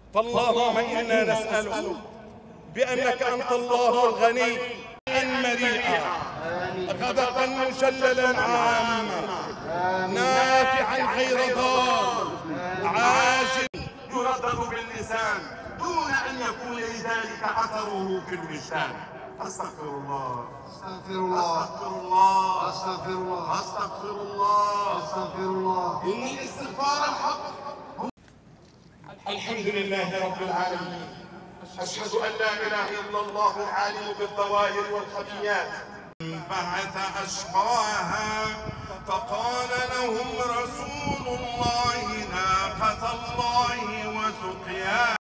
فاللهم إنا نسألك بأنك أنت الله الغني مريئا غدقا مجللا عاما نافعا غير ضار عاجل يردد باللسان دون أن يكون لذلك أثره في الوجدان. أستغفر الله أستغفر الله أستغفر الله أستغفر الله أستغفر الله أستغفر الله إن الاستغفار الحق. الحمد لله رب العالمين، أشهد أن لا إله إلا الله العالم بالظواهر والخفيات. بعث أشقاها فقال لهم رسول الله ناقة الله وسقياها.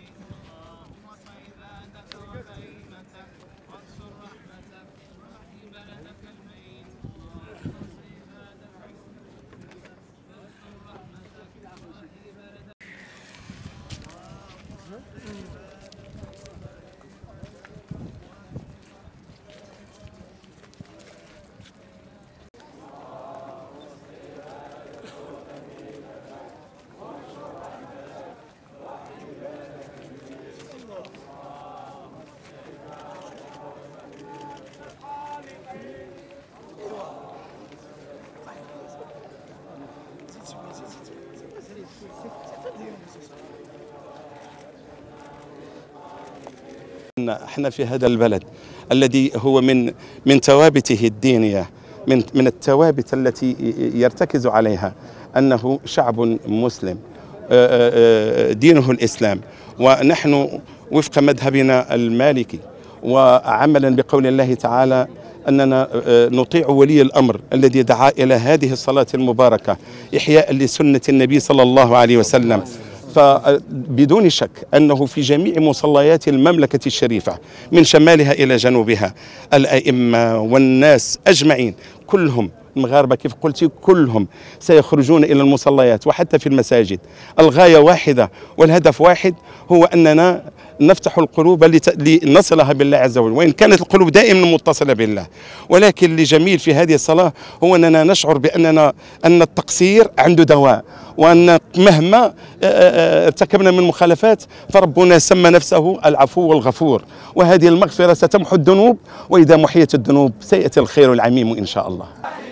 احنا في هذا البلد الذي هو من ثوابته الدينية، من الثوابت التي يرتكز عليها أنه شعب مسلم دينه الإسلام، ونحن وفق مذهبنا المالكي وعملا بقول الله تعالى أننا نطيع ولي الأمر الذي دعا إلى هذه الصلاة المباركة إحياء لسنة النبي صلى الله عليه وسلم. فبدون شك أنه في جميع مصليات المملكة الشريفة من شمالها إلى جنوبها الأئمة والناس أجمعين كلهم المغاربة كيف قلت كلهم سيخرجون إلى المصليات وحتى في المساجد. الغاية واحدة والهدف واحد، هو أننا نفتح القلوب لنصلها بالله عز وجل، وإن كانت القلوب دائما متصلة بالله، ولكن اللي جميل في هذه الصلاة هو أننا نشعر أن التقصير عنده دواء، وأن مهما ارتكبنا من مخالفات فربنا سمى نفسه العفو والغفور، وهذه المغفرة ستمحو الذنوب، وإذا محيت الذنوب سيأتي الخير العميم إن شاء الله.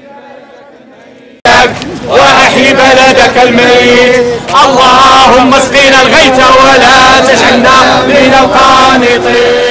وأحيي بلدك الميت، اللهم اسقنا الغيث ولا تجعلنا من القانطين.